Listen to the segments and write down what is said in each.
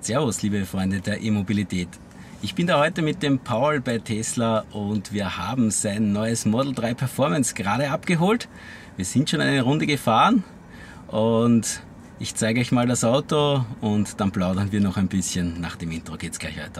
Servus, liebe Freunde der E-Mobilität. Ich bin da heute mit dem Paul bei Tesla und wir haben sein neues Model 3 Performance gerade abgeholt. Wir sind schon eine Runde gefahren und ich zeige euch mal das Auto und dann plaudern wir noch ein bisschen. Nach dem Intro geht's gleich weiter.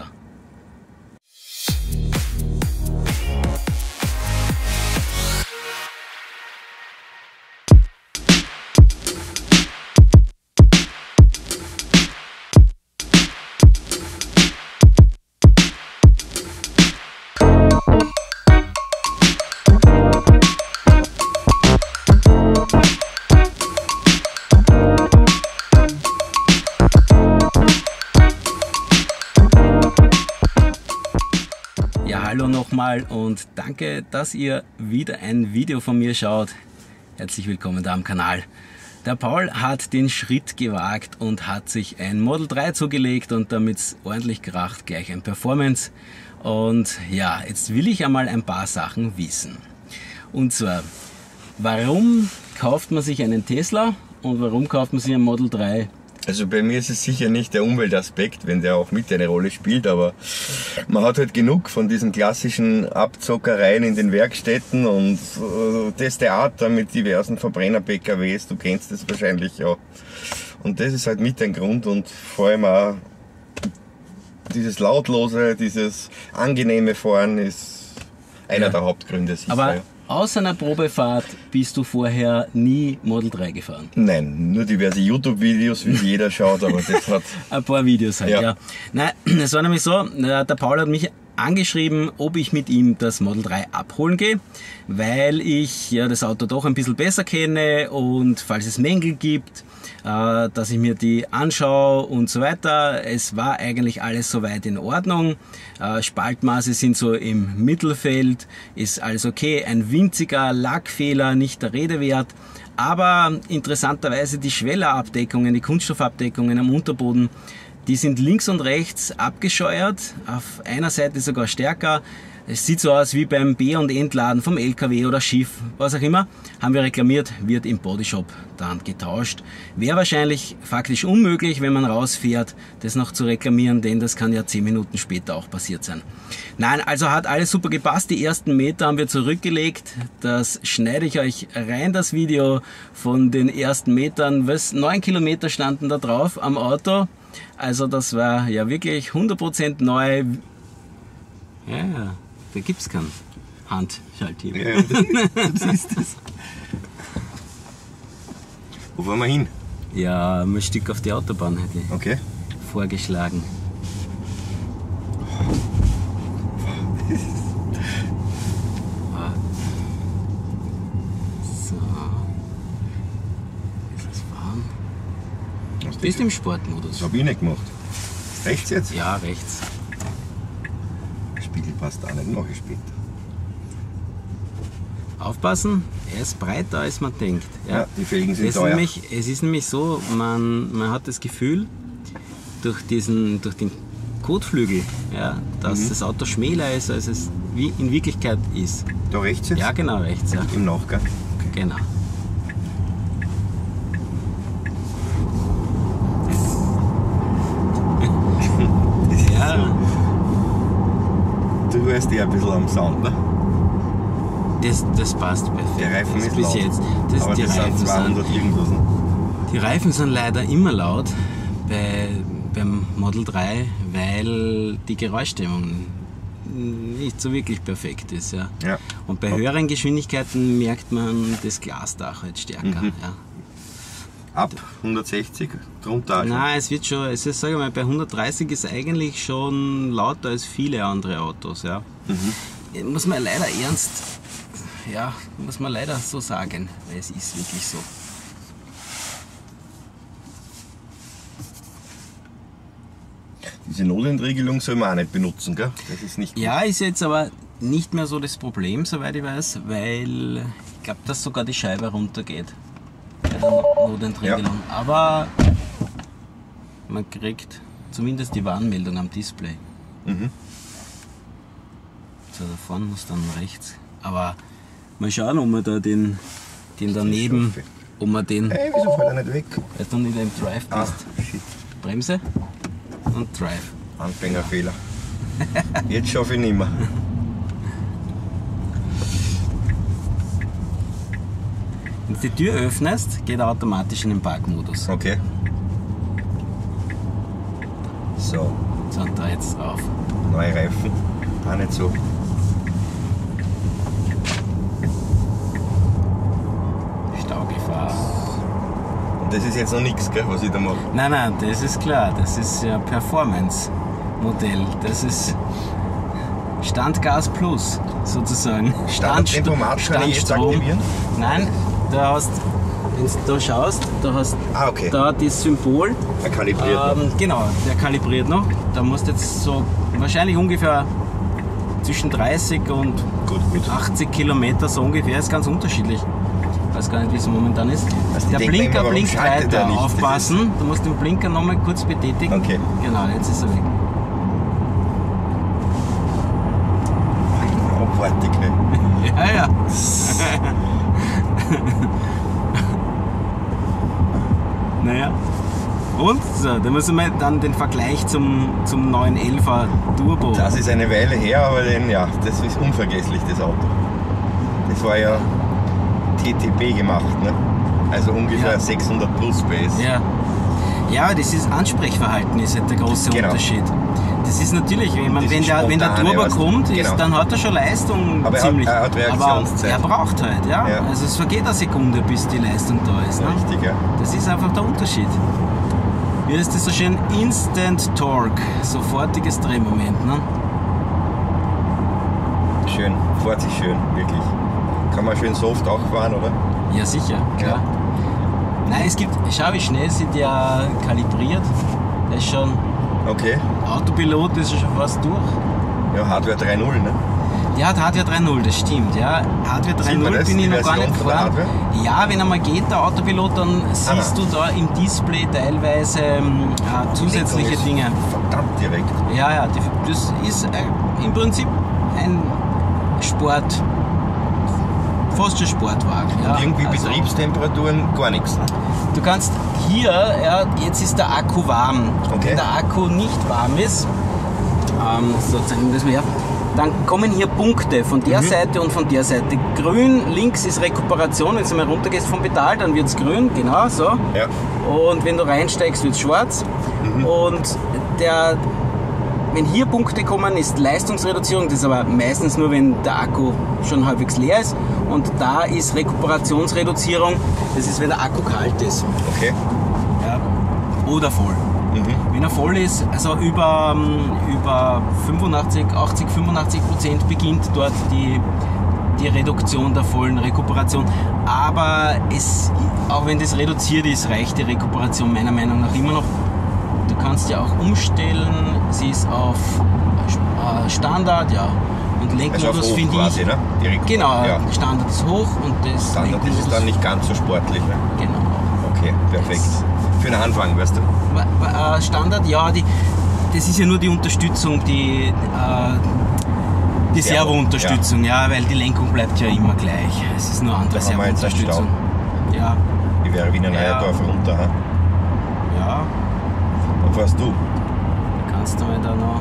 Hallo nochmal und danke, dass ihr wieder ein Video von mir schaut. Herzlich willkommen da am Kanal. Der Paul hat den Schritt gewagt und hat sich ein Model 3 zugelegt und damit ordentlich kracht, gleich ein Performance. Und ja, jetzt will ich einmal ein paar Sachen wissen. Und zwar, warum kauft man sich einen Tesla und warum kauft man sich ein Model 3? Also bei mir ist es sicher nicht der Umweltaspekt, wenn der auch mit eine Rolle spielt, aber man hat halt genug von diesen klassischen Abzockereien in den Werkstätten und das Theater mit diversen Verbrenner-PKWs, du kennst das wahrscheinlich ja. Und das ist halt mit ein Grund und vor allem auch dieses lautlose, dieses angenehme Fahren ist einer der Hauptgründe sicher. Aber außer einer Probefahrt bist du vorher nie Model 3 gefahren? Nein, nur diverse YouTube-Videos, wie jeder schaut, aber das hat... Ein paar Videos halt, ja. Nein, es war nämlich so, der Paul hat mich angeschrieben, ob ich mit ihm das Model 3 abholen gehe, weil ich ja das Auto doch ein bisschen besser kenne und falls es Mängel gibt, dass ich mir die anschaue und so weiter. Es war eigentlich alles soweit in Ordnung. Spaltmaße sind so im Mittelfeld, ist alles okay. Ein winziger Lackfehler, nicht der Rede wert. Aber interessanterweise die Schwellerabdeckungen, die Kunststoffabdeckungen am Unterboden, die sind links und rechts abgescheuert, auf einer Seite sogar stärker. Es sieht so aus wie beim B- und Entladen vom LKW oder Schiff, was auch immer. Haben wir reklamiert, wird im Bodyshop dann getauscht. Wäre wahrscheinlich faktisch unmöglich, wenn man rausfährt, das noch zu reklamieren, denn das kann ja 10 Minuten später auch passiert sein. Nein, also hat alles super gepasst. Die ersten Meter haben wir zurückgelegt. Das schneide ich euch rein, das Video von den ersten Metern. 9 Kilometer standen da drauf am Auto. Also das war ja wirklich 100% neu. Ja. Da gibt es keinen Handschalthebel. Ja, du siehst es. Wo fahren wir hin? Ja, ein Stück auf die Autobahn hätte ich vorgeschlagen. So. Ist das fahren? Bist du im Sportmodus? Das habe ich nicht gemacht. Rechts jetzt? Ja, rechts. Spiegel passt auch nicht, mache ich später. Aufpassen, er ist breiter als man denkt. Ja, die Felgen sind teuer. Es ist nämlich so, man hat das Gefühl, durch den Kotflügel, ja, dass das Auto schmäler ist, als es in Wirklichkeit ist. Da rechts jetzt? Ja, genau, rechts. Ja. Im Nachgang? Okay. Genau. Ja. So. Du hörst ja ein bisschen am Sound, ne? Das passt perfekt. Der Reifen ist bis laut. jetzt. Aber die das sind 200 irgendwas. Die Reifen sind leider immer laut beim Model 3, weil die Geräuschdämmung nicht so wirklich perfekt ist. Ja. Und bei höheren Geschwindigkeiten merkt man das Glasdach halt stärker. Ja. Ab 160, drunter? Nein, es wird schon, sage ich mal, bei 130 ist eigentlich schon lauter als viele andere Autos. Ja. Muss man leider muss man leider so sagen, weil es ist wirklich so. Diese Notentriegelung soll man auch nicht benutzen, gell? Das ist nicht gut. Ja, ist jetzt aber nicht mehr so das Problem, soweit ich weiß, weil ich glaube, dass sogar die Scheibe runtergeht bei der Notentriegelung. Ja. Aber man kriegt zumindest die Warnmeldung am Display. So, da vorne muss dann rechts. Aber mal schauen, ob wir da den daneben, ob wir den... Hey, wieso fällt er nicht weg? Weil du nicht im Drive bist. Shit. Bremse. und Drive. Anfängerfehler. Jetzt schaffe ich nicht mehr. Wenn du die Tür öffnest, geht er automatisch in den Parkmodus. Okay. So, So, und da jetzt auf. neue Reifen. Auch nicht so. Staugefahr. Und das ist jetzt noch nichts, gell, was ich da mache. Nein, nein, das ist klar. Das ist ja Performance-Modell. Das ist Standgas Plus, sozusagen. Standtempomat kann ich jetzt aktivieren? Nein, du hast, wenn du da schaust, du hast Okay. da das Symbol. Er kalibriert noch. Genau, der kalibriert noch. Da musst du jetzt so wahrscheinlich ungefähr zwischen 30 und Gut. 80 Kilometer, so ungefähr, ist ganz unterschiedlich. Ich weiß gar nicht, wie es momentan ist. Also Der ich denk mir Blinker immer, warum blinkt schaltet er weiter, nicht? aufpassen. Du musst den Blinker nochmal kurz betätigen. Okay. Genau, jetzt ist er weg. Abartig, ne? Ja, ja. Naja. Und? So, da müssen wir dann den Vergleich zum 911er Turbo. Das ist eine Weile her, aber das ist unvergesslich, das Auto. Das war ja TTP gemacht, ne? Also ungefähr Ja. 600 plus PS. Ja. Ja, das ist Ansprechverhalten ist halt der große Genau. Unterschied. Das ist natürlich, wenn Das ist der spontane, Turbo weißt du. kommt, Genau. dann hat er schon Leistung Aber ziemlich. er hat Reaktionszeit. Aber er braucht halt, ja. Ja. Also es vergeht eine Sekunde, bis die Leistung da ist. Ne? Richtig, ja. Das ist einfach der Unterschied. Wie ist das so schön? Instant Torque, sofortiges Drehmoment. Ne? Schön, fährt sich schön, wirklich. Kann man schön soft auch fahren, oder? Ja, sicher, klar. Ja. Nein, es gibt, schau wie schnell sind die ja kalibriert. Das ist schon, Okay. Autopilot ist ja schon fast durch. Ja, Hardware 3.0, ne? Ja, Hardware 3.0 das stimmt. Ja. Hardware Sieht man 3.0 das, bin die ich noch gar Version nicht von der gefahren. Hardware? Ja, wenn einmal geht, der Autopilot, dann siehst du da im Display teilweise zusätzliche Lenkung ist Dinge. Verdammt direkt. Ja, ja, das ist im Prinzip ein Sport, fast schon Sportwagen. Ja. Und irgendwie Also, Betriebstemperaturen gar nichts. du kannst hier, ja, jetzt ist der Akku warm. Okay. Wenn der Akku nicht warm ist, so zeigen wir das mal her, dann kommen hier Punkte von der Seite und von der Seite. Grün, links ist Rekuperation, wenn du mal runtergehst vom Pedal, dann wird es grün, genau so. Ja. Und wenn du reinsteigst, wird es schwarz. Und wenn hier Punkte kommen, ist Leistungsreduzierung, das ist aber meistens nur, wenn der Akku schon halbwegs leer ist. Und da ist Rekuperationsreduzierung, das ist, wenn der Akku kalt ist. Okay. Ja. Oder voll. Wenn er voll ist, also über 85% beginnt dort die Reduktion der vollen Rekuperation. Aber auch wenn das reduziert ist, reicht die Rekuperation meiner Meinung nach immer noch. Du kannst ja auch umstellen, sie ist auf Standard, ja. Und Also Lenkmodus auf hoch finde quasi, ich. ne? Die Genau, Ja. Standard ist hoch und das Standard ist es Lenkmodus. dann nicht ganz so sportlich, ne? Genau. Okay, perfekt. Für den Anfang, weißt du. Standard, ja, das ist ja nur die Unterstützung, die Servo-Unterstützung, ja, weil die Lenkung bleibt ja immer gleich. Es ist nur andere Da haben wir jetzt einen Servo-Unterstützung. Ja, Die wäre Wiener Neuerdorf runter, ha? ja, Und fährst du? da kannst du mal da noch.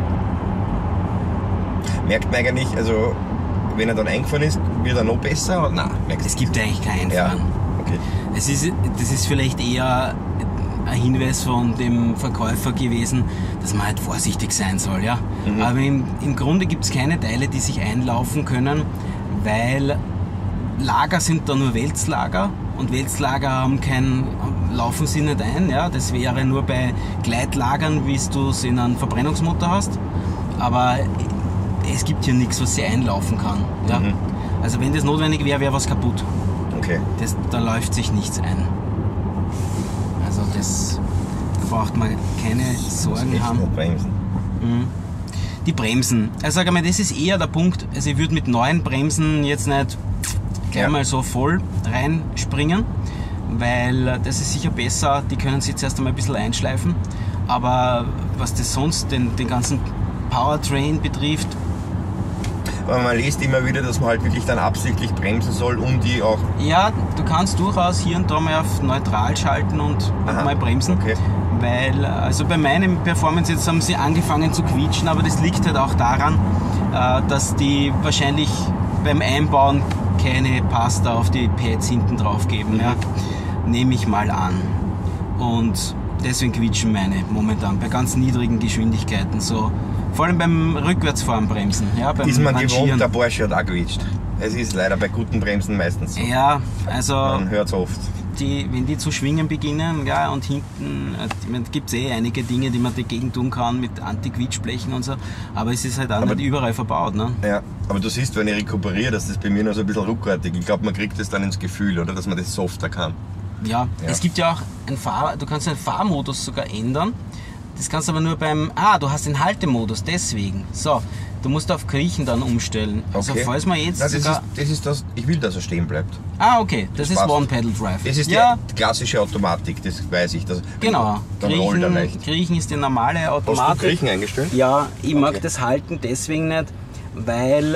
Merkt man eigentlich, also wenn er dann eingefahren ist, wird er noch besser? Oder? Nein, merkst Es gibt eigentlich kein Einfahren. Ja, okay. Das ist vielleicht eher ein Hinweis von dem Verkäufer gewesen, dass man halt vorsichtig sein soll. Ja? Aber im Grunde gibt es keine Teile, die sich einlaufen können, weil Lager sind da nur Wälzlager und Wälzlager laufen sie nicht ein. Ja? Das wäre nur bei Gleitlagern, wie du es in einem Verbrennungsmotor hast. Aber es gibt hier nichts, was sie einlaufen kann. Ja? Also wenn das notwendig wäre, wäre was kaputt. Okay. Da läuft sich nichts ein. Also da braucht man keine Sorgen Echt haben. nicht bremsen. Die Bremsen, also sag mal, das ist eher der Punkt, also ich würde mit neuen Bremsen jetzt nicht gleich mal so voll reinspringen, weil das ist sicher besser, die können sich zuerst einmal ein bisschen einschleifen, aber was das sonst den ganzen Powertrain betrifft, Aber man liest immer wieder, dass man halt wirklich dann absichtlich bremsen soll, um die auch... Ja, du kannst durchaus hier und da mal auf neutral schalten und mal bremsen. Okay. Weil, also bei meinem Performance jetzt haben sie angefangen zu quietschen, aber das liegt halt auch daran, dass die wahrscheinlich beim Einbauen keine Pasta auf die Pads hinten drauf geben. Ja. Nehme ich mal an. Und deswegen quietschen meine momentan bei ganz niedrigen Geschwindigkeiten so. Vor allem beim Rückwärtsfahren bremsen. Ja, beim Ist man Rangieren. gewohnt, der Porsche hat auch quietscht. Es ist leider bei guten Bremsen meistens so. Ja, also Man hört es oft. wenn die zu schwingen beginnen, ja, und hinten gibt es einige Dinge, die man dagegen tun kann mit Anti-Quietschblechen und so, aber es ist halt auch nicht überall verbaut. Ne? Ja, aber du siehst, wenn ich rekuperiere, dass das bei mir noch so ein bisschen ruckartig. Ich glaube, man kriegt das dann ins Gefühl, oder, dass man das softer kann. Ja, es gibt ja auch du kannst den Fahrmodus sogar ändern. Das kannst du aber nur du hast den Haltemodus, deswegen. So, du musst auf Kriechen dann umstellen. Also falls man jetzt ich will, dass er stehen bleibt. Okay, das ist One-Pedal-Drive. Das ist die klassische Automatik, das weiß ich. Genau, dann rollt er leicht. Kriechen ist die normale Automatik. Hast du Kriechen eingestellt? Ja, ich mag das Halten deswegen nicht, weil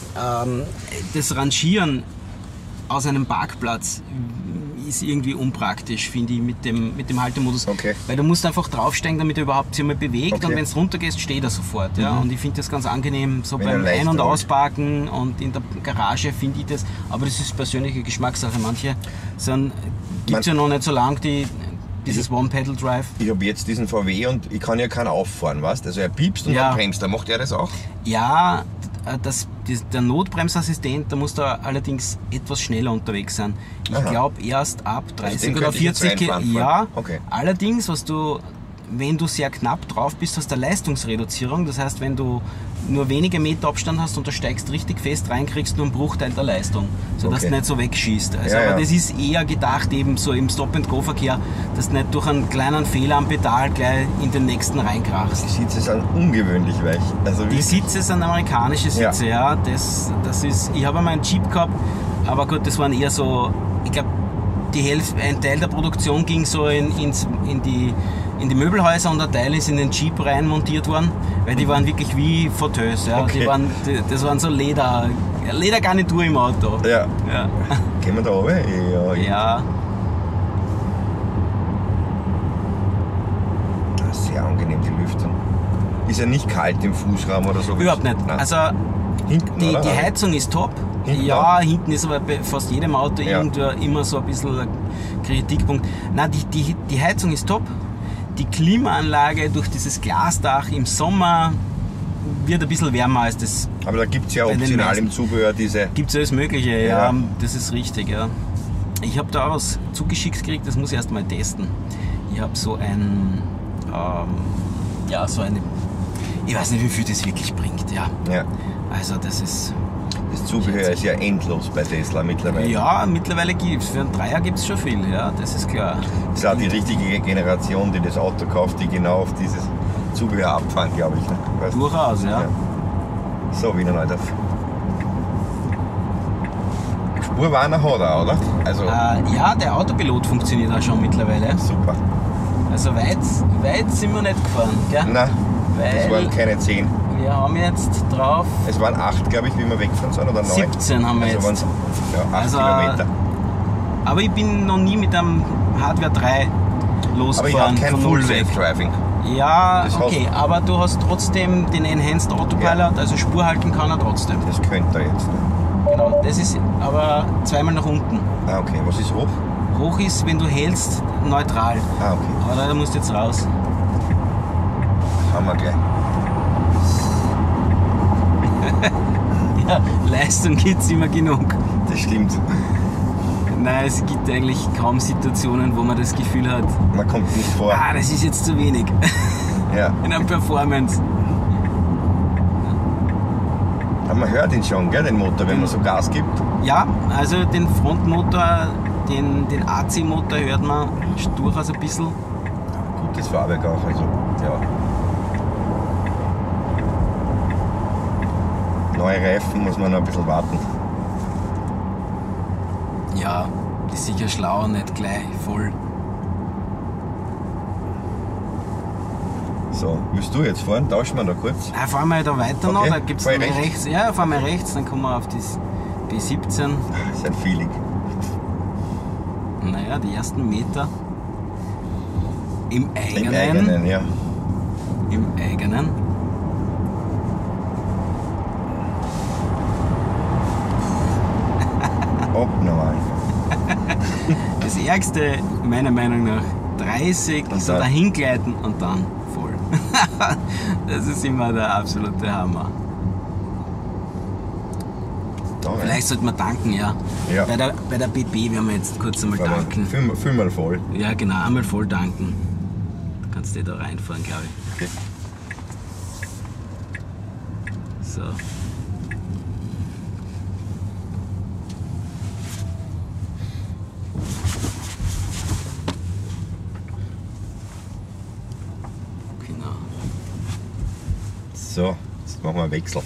das Rangieren aus einem Parkplatz ist irgendwie unpraktisch, finde ich, mit dem Haltemodus. Okay. Weil du musst einfach draufsteigen, damit er überhaupt sich mal bewegt, und wenn es runtergehst, steht er sofort. Ja? Und ich finde das ganz angenehm, so beim Ein- und Ausparken und in der Garage finde ich das, aber das ist persönliche Geschmackssache. Manche gibt es ja noch nicht so lange, dieses One-Pedal-Drive. Ich habe jetzt diesen VW und ich kann ja keinen auffahren, weißt? Also er piepst und dann bremst er. Macht er das auch? Ja, der Notbremsassistent, da muss da allerdings etwas schneller unterwegs sein. Ich glaube erst ab 30 oder 40 km. Ja, okay. Allerdings, wenn du sehr knapp drauf bist, hast du eine Leistungsreduzierung. Das heißt, wenn du nur wenige Meter Abstand hast und du steigst richtig fest rein, kriegst du einen Bruchteil der Leistung, sodass du nicht so wegschießt. Also, aber das ist eher gedacht eben so im Stop-and-Go-Verkehr, dass du nicht durch einen kleinen Fehler am Pedal gleich in den nächsten reinkrachst. Die Sitze sind ungewöhnlich weich. Also die Sitze sind amerikanische Sitze, ja. Das ist, ich habe einmal einen Jeep gehabt, aber gut, das waren eher so, ich glaube, ein Teil der Produktion ging so in die Möbelhäuser und ein Teil ist in den Jeep rein montiert worden, weil die waren wirklich wie Fauteuils. Ja. Okay. Das waren so Ledergarnitur im Auto. Ja. Gehen wir da runter? Ja. Sehr angenehm, die Lüftung. Ist ja nicht kalt im Fußraum oder so? Überhaupt nicht. Nein. Also hinten, die Heizung ist top. Hinten ist aber bei fast jedem Auto irgendwo immer so ein bisschen ein Kritikpunkt. Nein, die Heizung ist top. Die Klimaanlage durch dieses Glasdach im Sommer wird ein bisschen wärmer als das. Aber da gibt es ja optional im Zubehör diese... Gibt es alles Mögliche, ja, das ist richtig. Ja. Ich habe da auch was zugeschickt gekriegt, das muss ich erst mal testen. Ich habe so ich weiß nicht, wie viel das wirklich bringt. Ja. Also das Zubehör ist ja endlos bei Tesla mittlerweile. Ja, mittlerweile gibt es. Für einen Dreier gibt es schon viel, ja, das ist klar. Das ist auch die richtige Generation, die das Auto kauft, die genau auf dieses Zubehör abfahren, glaube ich. Ne? Durchaus, ja. So, Wiener Neudorf. Spurwarner hat er, oder? Also ja, der Autopilot funktioniert auch schon mittlerweile. Super. Also weit sind wir nicht gefahren, gell? Nein, das waren keine 10. Wir haben jetzt drauf... Es waren 8, glaube ich, wie wir weggefahren sind, oder 9? 17 haben wir also jetzt. 8 Kilometer. Aber ich bin noch nie mit einem Hardware 3 losgefahren. Aber ich habe kein Full Self-Driving. Ja, okay, aber du hast trotzdem den Enhanced Autopilot, also Spur halten kann er trotzdem. Das könnte er jetzt. Genau, das ist aber zweimal nach unten. Okay, was ist hoch? Hoch ist, wenn du hältst, neutral. Okay. Aber da musst du jetzt raus. Haben wir gleich. Ja, Leistung gibt es immer genug. Das stimmt. Nein, es gibt eigentlich kaum Situationen, wo man das Gefühl hat, man kommt nicht vor. Das ist jetzt zu wenig. Ja. In einer Performance. Aber man hört ihn schon, gell, den Motor, wenn man so Gas gibt. Ja, also den Frontmotor, den AC-Motor hört man durchaus ein bisschen. Gutes Fahrwerk auch, also ja. Neue Reifen muss man noch ein bisschen warten. Ja, ist sicher schlau, nicht gleich voll. So, willst du jetzt fahren? Tauschen wir da kurz. Fahren wir da weiter noch, Okay, da gibt es fahr ich rechts. Ja, fahren wir rechts, dann kommen wir auf das B17. Das ist ein Feeling. Naja, die ersten Meter im eigenen. Im eigenen, ja. Im eigenen. Abnormal. Das Ärgste, meiner Meinung nach, 30, Und so dann- dahin gleiten und dann voll. Das ist immer der absolute Hammer. Da, Vielleicht sollte man tanken, ja. Ja. Bei der BP werden wir jetzt kurz einmal aber tanken. füll mal voll. Ja, genau, einmal voll tanken. Da kannst du da reinfahren, glaube ich. Okay. So. Genau. So, jetzt machen wir einen Wechsel.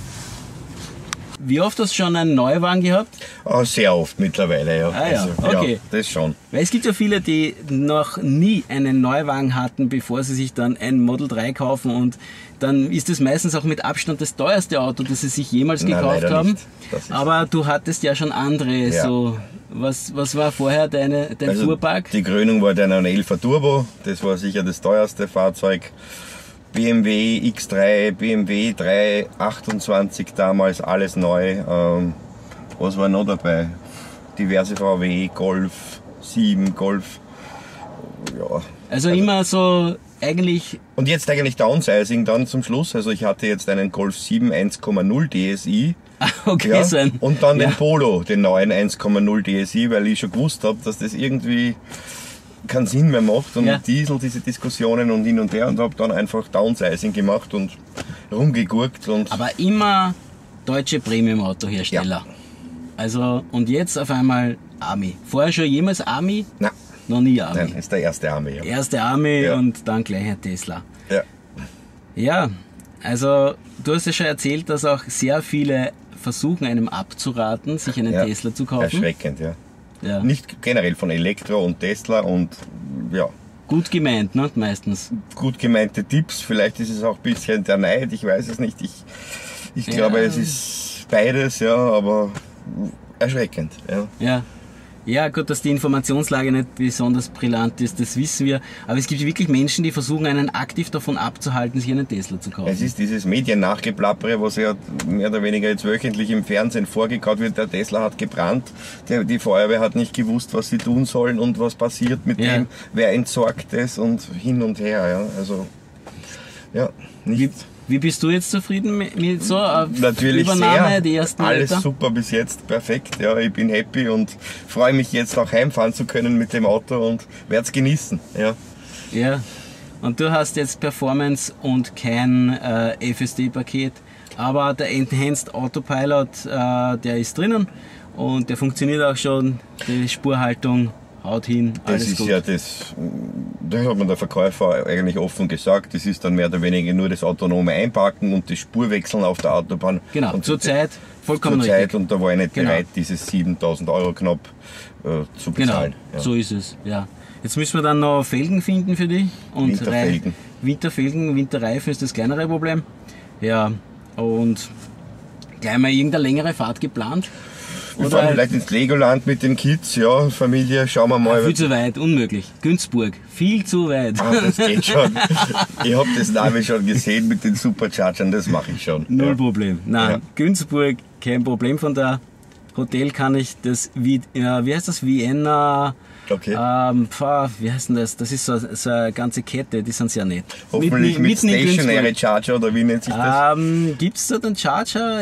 Wie oft hast du schon einen Neuwagen gehabt? Sehr oft mittlerweile, ja. Ah ja, okay. Ja, das schon. Weil es gibt ja viele, die noch nie einen Neuwagen hatten, bevor sie sich dann ein Model 3 kaufen, und dann ist es meistens auch mit Abstand das teuerste Auto, das sie sich jemals Nein, gekauft leider haben. nicht. Das ist- Aber du hattest ja schon andere, Ja. so. Was war vorher dein Fuhrpark? Die Krönung war dann ein 11er Turbo, das war sicher das teuerste Fahrzeug. BMW X3, BMW 328 damals, alles neu. Was war noch dabei? Diverse VW, Golf 7, Golf. Ja. Also immer so eigentlich, Und jetzt eigentlich Downsizing dann zum Schluss. Also ich hatte jetzt einen Golf 7 1,0 DSI. okay, Ja, so ein. und dann ja. den Polo, den neuen 1,0 DSI, weil ich schon gewusst habe, dass das irgendwie keinen Sinn mehr macht. Und Ja. mit Diesel diese Diskussionen und hin und her, und habe dann einfach Downsizing gemacht und rumgegurkt. Und Aber immer deutsche Premium-Autohersteller. Also, und jetzt auf einmal Army. Vorher schon jemals Army? na, Noch nie Army. nein, ist der erste Arme. Ja. Erste Army Ja. und dann gleich ein Tesla. Ja. Ja, also du hast ja schon erzählt, dass auch sehr viele versuchen, einem abzuraten, sich einen Ja. Tesla zu kaufen. Erschreckend, ja. Ja. Nicht generell von Elektro und Tesla und ja, Gut gemeint, ne? Meistens. gut gemeinte Tipps. Vielleicht ist es auch ein bisschen der Neid, ich weiß es nicht. Ich glaube, es ist beides, ja, aber erschreckend. Ja. Ja. Ja, gut, dass die Informationslage nicht besonders brillant ist, das wissen wir. Aber es gibt wirklich Menschen, die versuchen, einen aktiv davon abzuhalten, sich einen Tesla zu kaufen. Es ist dieses Mediennachgeplappere, was ja mehr oder weniger jetzt wöchentlich im Fernsehen vorgekaut wird. Der Tesla hat gebrannt, die Feuerwehr hat nicht gewusst, was sie tun sollen und was passiert mit Ja. dem, wer entsorgt es und hin und her. Ja. Also, ja, nicht. Wie bist du jetzt zufrieden mit so einer Natürlich Übernahme, sehr. die ersten Alles Meter? super bis jetzt, perfekt. Ja, ich bin happy und freue mich jetzt auch heimfahren zu können mit dem Auto und werde es genießen. Ja. Ja. Und du hast jetzt Performance und kein FSD-Paket, aber der Enhanced Autopilot, der ist drinnen und der funktioniert auch schon, die Spurhaltung haut hin, Das alles ist gut. ja das hat mir der Verkäufer eigentlich offen gesagt, das ist dann mehr oder weniger nur das autonome Einparken und das Spurwechseln auf der Autobahn. Genau, und zurzeit vollkommen zur Zeit, richtig. und da war ich nicht Genau. bereit, dieses 7.000 Euro knapp zu Genau, bezahlen. Ja. so ist es, ja. Jetzt müssen wir dann noch Felgen finden für dich. Und Winterfelgen. Winterfelgen, Winterreifen ist das kleinere Problem. Ja, und gleich mal irgendeine längere Fahrt geplant. Wir fahren vielleicht ins Legoland mit den Kids, ja, Familie, schauen wir mal. Viel zu weit, unmöglich. Günzburg, viel zu weit. Ah, das geht schon. Ich habe das Navi schon gesehen mit den Superchargern, das mache ich schon. Null Ja. Problem. Nein, Ja. Günzburg, kein Problem von da. Hotel kann ich das, wie heißt das, Vienna, Okay. wie heißt denn das? Das ist so eine ganze Kette, die sind sehr nett. Hoffentlich mit Mitten in Stationary Günzburg. Charger, oder wie nennt sich das? Gibt es dort einen Charger?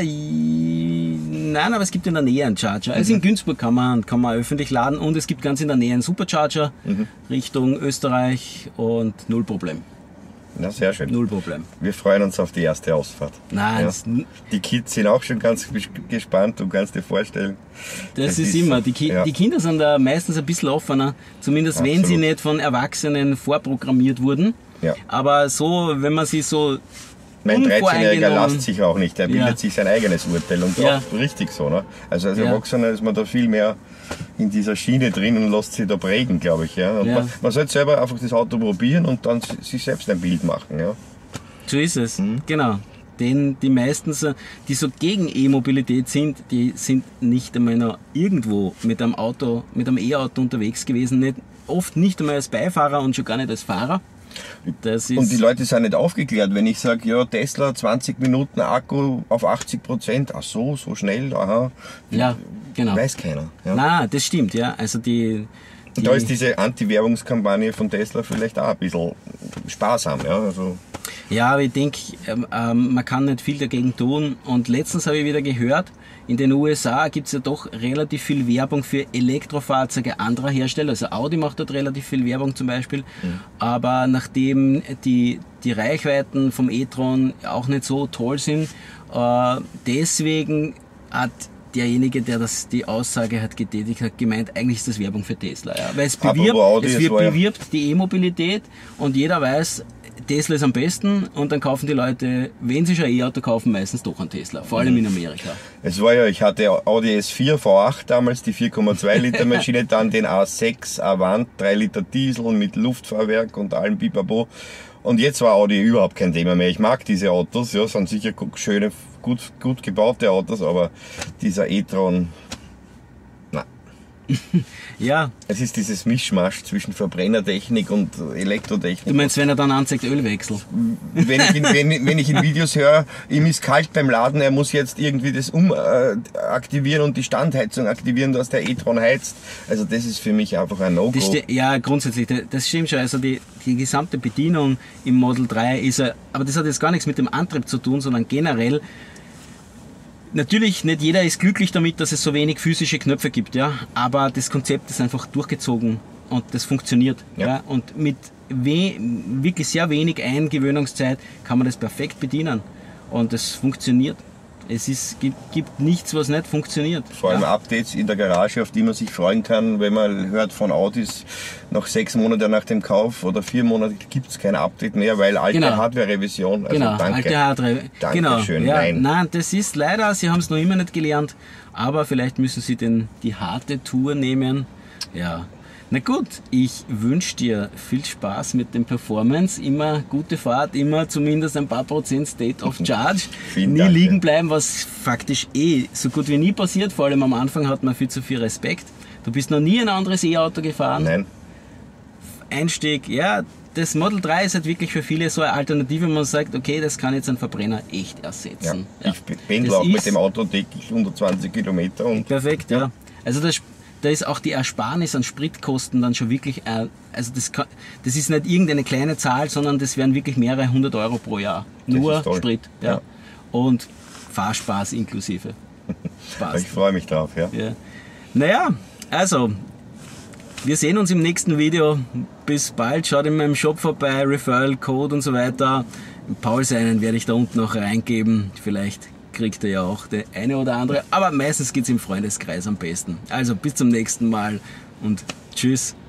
Nein, aber es gibt in der Nähe einen Charger. Also in Günzburg kann man öffentlich laden, und es gibt ganz in der Nähe einen Supercharger Richtung Österreich, und null Problem. Na, sehr schön. Null Problem. Wir freuen uns auf die erste Ausfahrt. Nein, Ja. das, Die Kids sind auch schon ganz gespannt, du kannst dir vorstellen. das ist immer. Die Kinder sind da meistens ein bisschen offener, zumindest wenn sie Absolut. nicht von Erwachsenen vorprogrammiert wurden. Ja. Aber so, wenn man sie so Mein 13-Jähriger unvoreingenommen- lasst sich auch nicht, er bildet Ja. sich sein eigenes Urteil, und Ja. auch richtig so. Ne? Also als Ja. Erwachsener ist man da viel mehr in dieser Schiene drin und lässt sich da prägen, glaube ich. Ja? Und Ja. man sollte selber einfach das Auto probieren und dann sich selbst ein Bild machen. Ja? So ist es, genau. Denn die meisten, die so gegen E-Mobilität sind, die sind nicht einmal noch irgendwo mit einem E-Auto unterwegs gewesen, oft nicht einmal als Beifahrer und schon gar nicht als Fahrer. Und die Leute sind nicht aufgeklärt, wenn ich sage, ja, Tesla 20 Minuten Akku auf 80%, ach so schnell, aha. Ja, genau. Weiß keiner. Ja. Nein, das stimmt, ja. Also und da ist diese Anti-Werbungskampagne von Tesla vielleicht auch ein bisschen sparsam, ja. Also ja, aber ich denke, man kann nicht viel dagegen tun. Und letztens habe ich wieder gehört, in den USA gibt es ja doch relativ viel Werbung für Elektrofahrzeuge anderer Hersteller. Also Audi macht dort relativ viel Werbung zum Beispiel. Aber nachdem die Reichweiten vom e-tron auch nicht so toll sind, deswegen hat derjenige, der die Aussage hat getätigt hat, gemeint, eigentlich ist das Werbung für Tesla. Ja. Weil es bewirbt die E-Mobilität und jeder weiß, Tesla ist am besten und dann kaufen die Leute, wenn sie schon ein E-Auto kaufen, meistens doch einen Tesla, vor allem in Amerika. Es war ja, ich hatte Audi S4 V8 damals, die 4,2 Liter Maschine, dann den A6 Avant, 3 Liter Diesel mit Luftfahrwerk und allem Pipapo. Und jetzt war Audi überhaupt kein Thema mehr. Ich mag diese Autos, ja, sind sicher schöne, gut gebaute Autos, aber dieser e-tron, na. Ja. Es ist dieses Mischmasch zwischen Verbrennertechnik und Elektrotechnik. Du meinst, wenn er dann anzeigt, Ölwechsel? Wenn ich in Videos höre, ihm ist kalt beim Laden, er muss jetzt irgendwie das aktivieren und die Standheizung aktivieren, dass der e-tron heizt. Also das ist für mich einfach ein No-Go. Ja, grundsätzlich, das stimmt schon. Also die gesamte Bedienung im Model 3 ist, aber das hat jetzt gar nichts mit dem Antrieb zu tun, sondern generell. Natürlich, nicht jeder ist glücklich damit, dass es so wenig physische Knöpfe gibt, ja. Aber das Konzept ist einfach durchgezogen und das funktioniert. Ja. Und mit wirklich sehr wenig Eingewöhnungszeit kann man das perfekt bedienen. Und das funktioniert. Gibt nichts, was nicht funktioniert. Vor allem Updates in der Garage, auf die man sich freuen kann, wenn man hört von Audis, nach 6 Monaten nach dem Kauf oder 4 Monate gibt es kein Update mehr, weil alte Hardware-Revision. Also danke. Alte Hardware. Dankeschön. Ja, nein, das ist leider, sie haben es noch immer nicht gelernt, aber vielleicht müssen sie die harte Tour nehmen. Ja. Na gut, ich wünsche dir viel Spaß mit dem Performance, immer gute Fahrt, immer zumindest ein paar Prozent State of Charge, nie Dank, liegen bleiben, was faktisch so gut wie nie passiert, vor allem am Anfang hat man viel zu viel Respekt. Du bist noch nie ein anderes E-Auto gefahren. Nein. Einstieg, ja, das Model 3 ist halt wirklich für viele so eine Alternative, wenn man sagt, okay, das kann jetzt ein Verbrenner echt ersetzen. Ja. Ich pendle auch mit dem Auto täglich 120 Kilometer. Und perfekt, ja. Also da ist auch die Ersparnis an Spritkosten dann schon wirklich, also das ist nicht irgendeine kleine Zahl, sondern das wären wirklich mehrere 100 Euro pro Jahr. Nur Sprit. Ja. Und Fahrspaß inklusive. Spaß. Ich freue mich drauf, ja. Naja, also, wir sehen uns im nächsten Video. Bis bald. Schaut in meinem Shop vorbei, Referral Code und so weiter. Paul seinen werde ich da unten noch reingeben. Vielleicht kriegt er ja auch der eine oder andere. Aber meistens geht es im Freundeskreis am besten. Also bis zum nächsten Mal und tschüss.